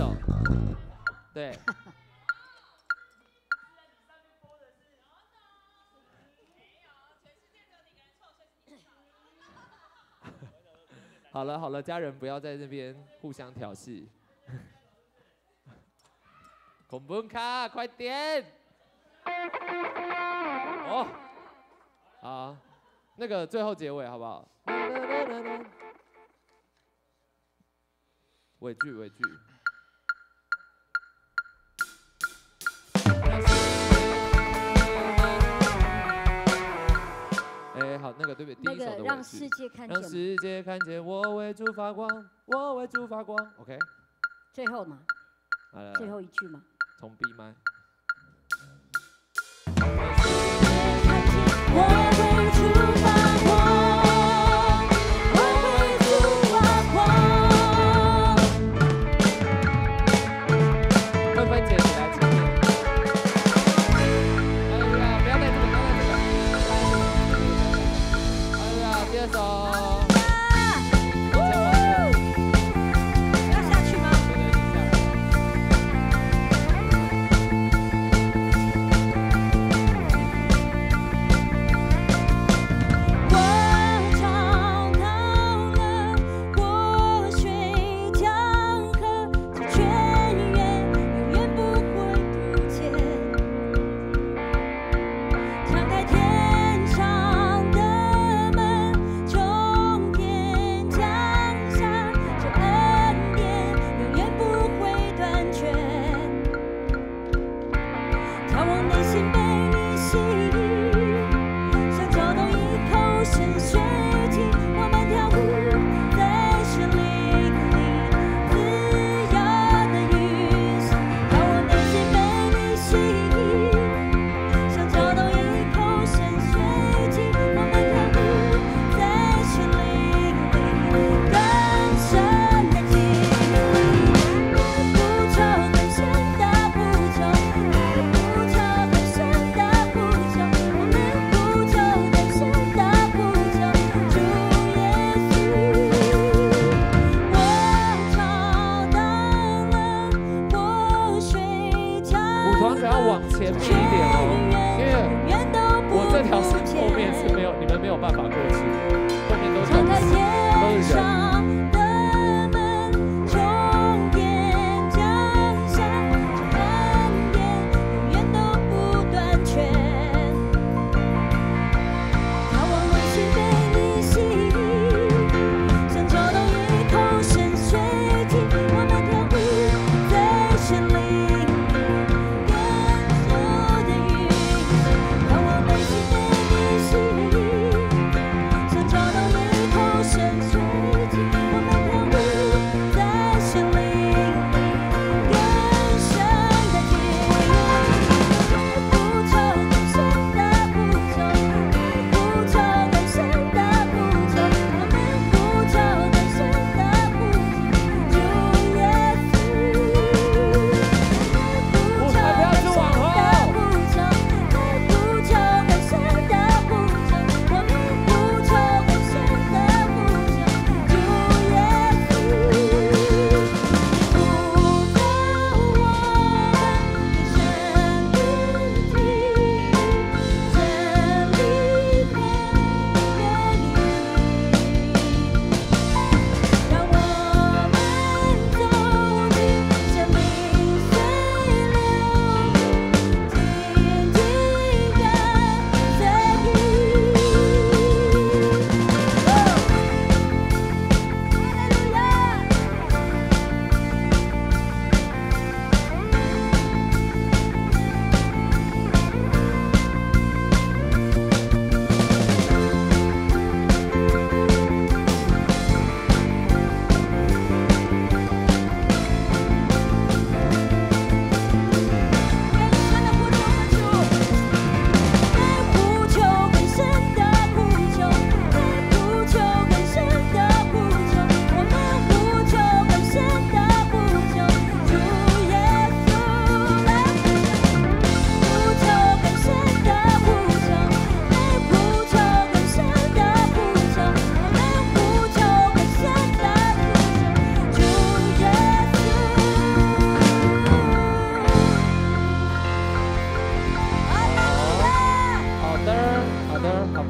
好？对。好了好了，家人不要在那边互相调戏。孔本卡，快点！哦，好，那个最后结尾好不好？尾句尾句。哎，好，那个对不对？第一首的尾句。 让世界看见。 让世界看见我为主发光，我为主发光。OK。 最后嘛。最后一句嘛。 从 B 麦。 我为主发光，我为主发光。 慧芬姐，你来前面。哎呀，不要带这个，不要带这个。哎呀，第二首。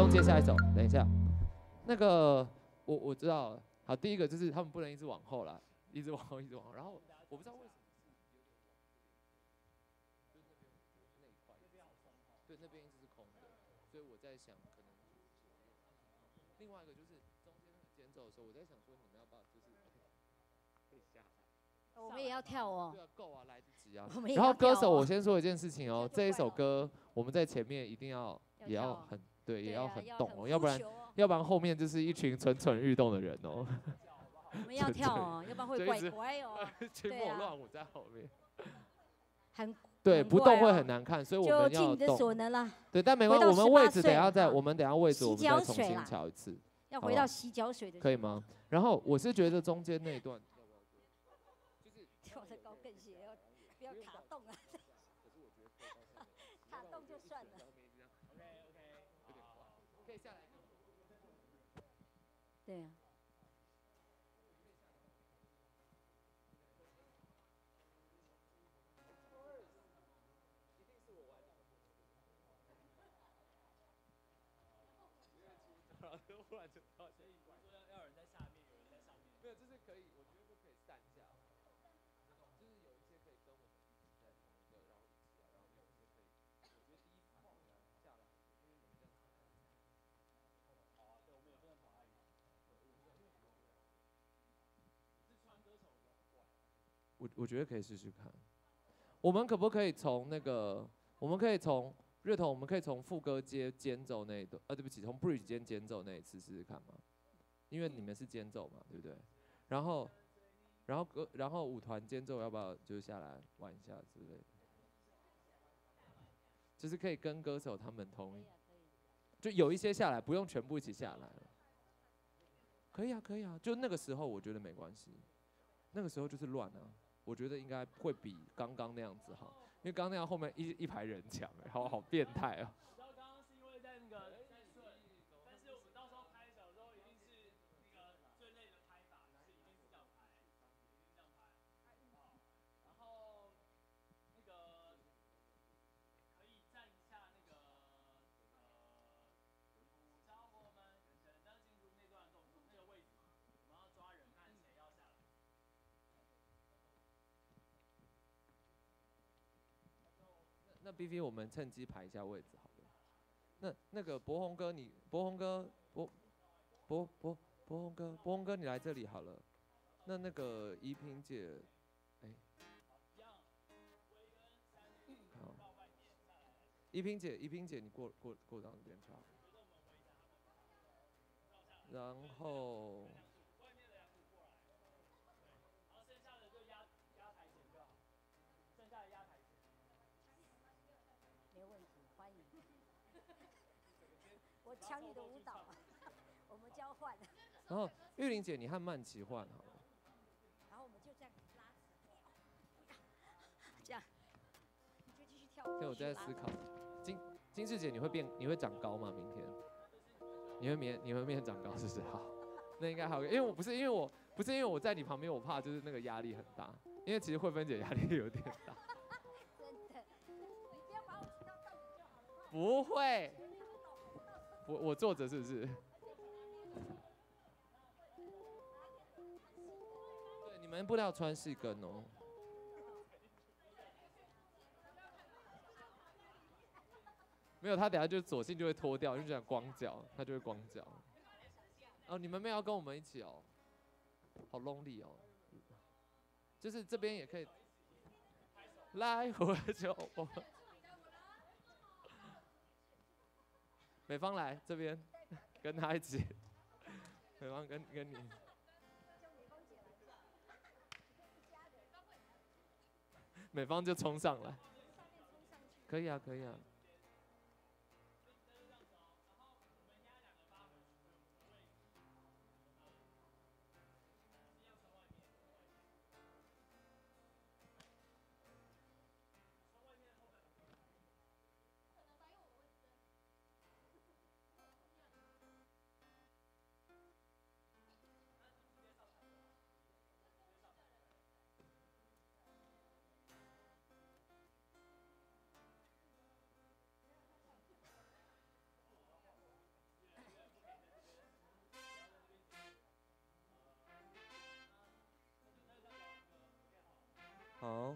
用接下一首，等一下。那个我知道了，好，第一个就是他们不能一直往后啦，一直往后，一直往后。然后我不知道为什么。对，那边一直是空的，所以我在想，可能另外一个就是中间间奏的时候，我在想说，你们要不要就是可以下来？ 我们也要跳哦。 对啊，够啊，来得及啊。 然后歌手，我先说一件事情哦，这一首歌我们在前面一定要也要很对，也要很动哦，要不然后面就是一群蠢蠢欲动的人哦。 我们要跳哦，要不然会怪怪哦。 群魔乱舞在后面。 很。 对，不动会很难看，所以我们要动。 就尽你的所能啦。 对，但没关系，我们位置等下再，我们等下位置我们再重新调一次。 要回到洗脚水的。 可以吗？然后我是觉得中间那一段， 就是跳的高跟鞋不要卡动啊。卡动就算了。 可以下来。 对啊。 忽然就到，所以说要有人在下面，有人在上面。没有，就是可以，我觉得就可以散下来，就是有一些可以跟我们一起在同一个，然后一起啊，然后有一些可以，我觉得第一排下来，因为你们这样。好啊，对，我们也不能跑太远。是穿歌手比较怪。我觉得可以试试看。我们可不可以从那个？我们可以从。乐童，我们可以从副歌接间奏那一段，对不起，从 bridge 接间奏那一次试试看吗？因为你们是间奏嘛，对不对？然后舞团间奏要不要就下来玩一下之类的？就是可以跟歌手他们同意，就有一些下来，不用全部一起下来了。可以啊，可以啊，就那个时候我觉得没关系，那个时候就是乱啊，我觉得应该会比刚刚那样子好。因为刚刚那样后面一排人抢，好变态啊！我知道刚刚是因为在那个在顺，但是我们到时候拍小时候一定是那个最累的拍法，就是一定是这样拍，一定是这样拍。好，然后那个可以站一下那个鼓掌我们远程的进入那段动作那个位置，我们要抓人看谁要下来。那 BV 我们趁机排一下位置好了。那个博宏哥，博宏哥你来这里好了。那个怡萍姐，好，怡萍姐你过到那边去好。然后。 我抢你的舞蹈，我们交换。 然后玉玲姐，你和曼琪换好了。 然后我们就这样拉直，这样，你就继续跳。 对，我在思考，金世姐你会长高吗？明天？你会长高是不是？好，那应该好，因为我不是因为我在你旁边，我怕就是那个压力很大，因为其实慧芬姐压力有点大。 真的，你不要把我提到洞里就好了。 不会。我坐着是不是？对，你们布料穿细跟哦。没有，他等下就索性就会脱掉，就讲光脚，他就会光脚。哦，你们没有要跟我们一起哦，好 lonely 哦。就是这边也可以。来，喝酒。美方来这边，跟他一起。美方跟你。美方就冲上来。可以啊，可以啊。 好。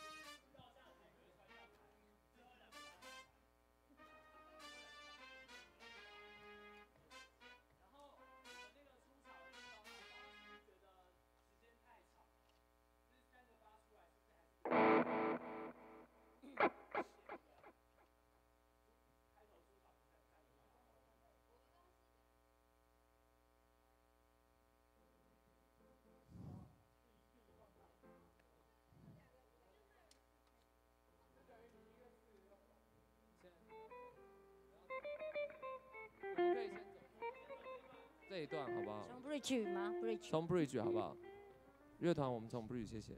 这一段好不好？ 从 bridge 吗 ？bridge。 从 bridge 好不好？乐团我们从 bridge， 谢谢。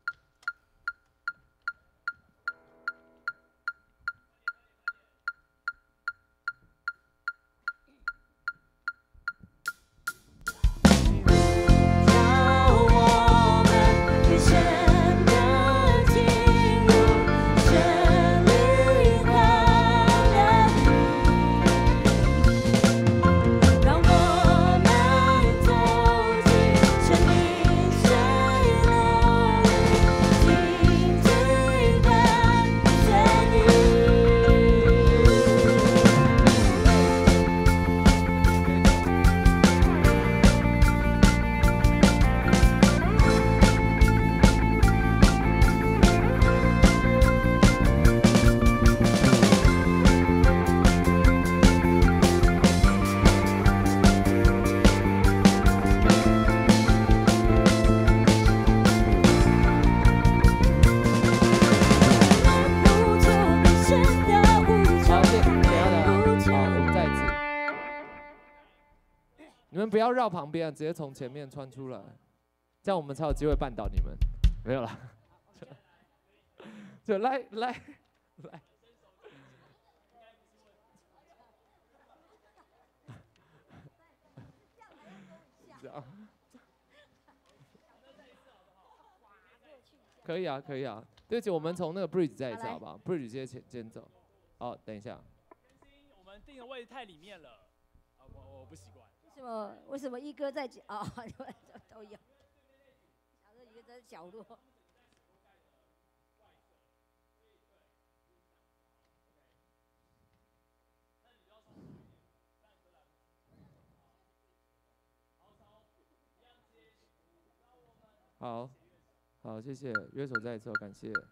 不要绕旁边，直接从前面穿出来，这样我们才有机会绊倒你们。没有啦，就来，这样可以啊，可以啊。对不起，我们从那个 bridge 再一次好不好 ？bridge 直接前走。好，等一下。 我们定的位置太里面了，我不习惯。 为什么一哥在啊？都有，想着一个在角落。 好，好，谢谢，约手在这，感谢。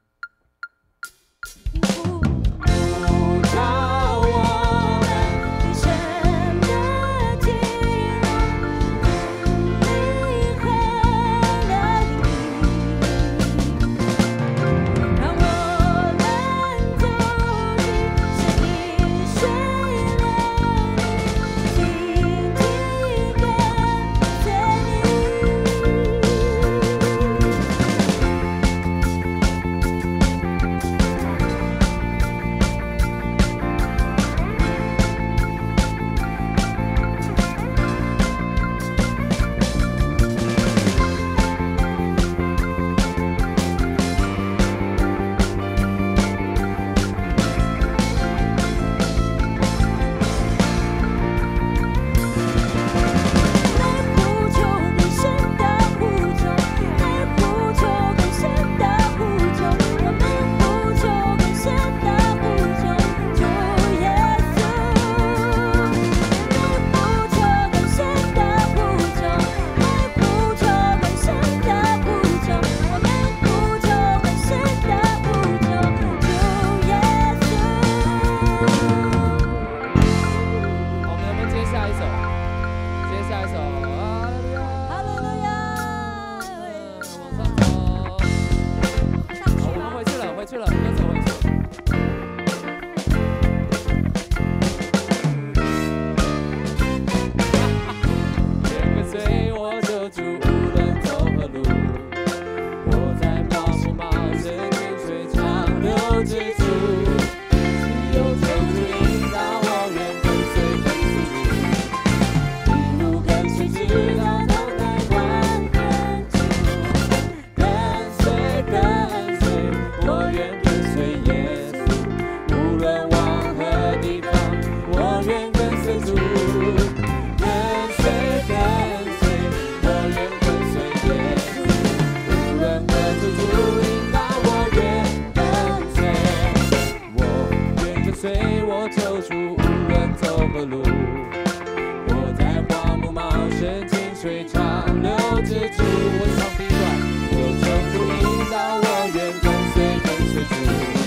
跟随，我愿跟随。 主。